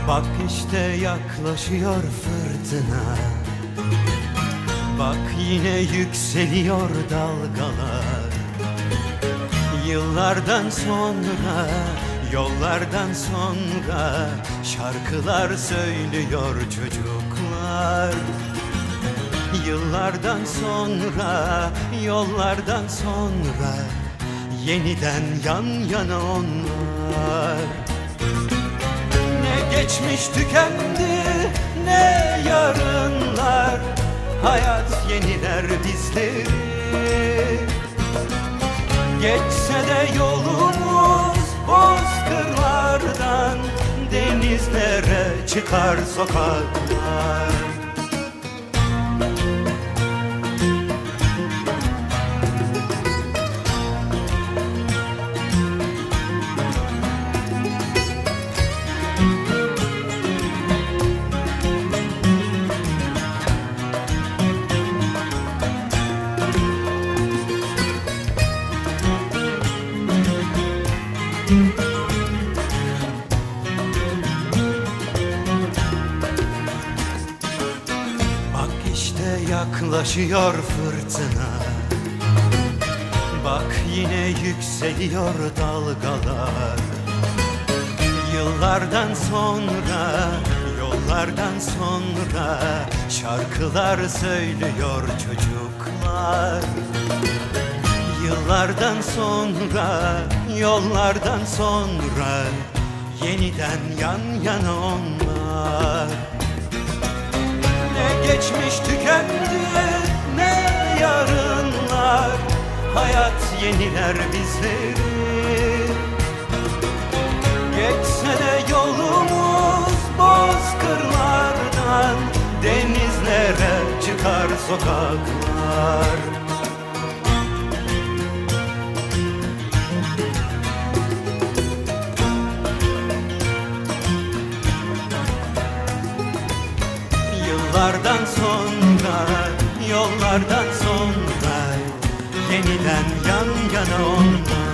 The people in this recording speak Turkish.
Bak işte yaklaşıyor fırtına, bak yine yükseliyor dalgalar. Yıllardan sonra, yollardan sonra şarkılar söylüyor çocuklar. Yıllardan sonra, yollardan sonra yeniden yan yana onlar. Ne geçmiş tükendi, ne yarınlar, hayat yeniler bizleri. Geçse de yolumuz bozkırlardan, denizlere çıkar sokaklar. Bak işte yaklaşıyor fırtına, bak yine yükseliyor dalgalar. Yıllardan sonra, yollardan sonra şarkılar söylüyor çocuklar. Yıllardan sonra, yollardan sonra yeniden yan yana onlar. Ne geçmiş tükendi, ne yarınlar, hayat yeniler bizleri. Geçse de yolumuz bozkırlardan, denizlere çıkar sokaklar. Yıllardan sonra, yollardan sonra yeniden yan yana onlar.